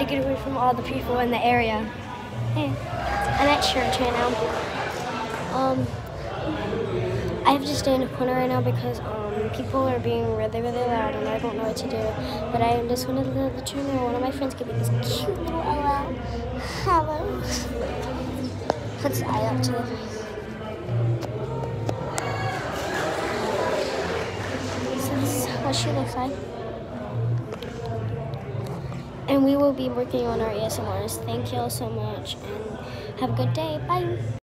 get away from all the people in the area. Hey, I'm at church right now. I have to stay in the corner right now because people are being really, really loud and I don't know what to do. But I just wanted to turn there. One of my friends gave me this cute little hello. Let's eye up to This is what she looks like. And we will be working on our ASMRs. Thank you all so much and have a good day. Bye.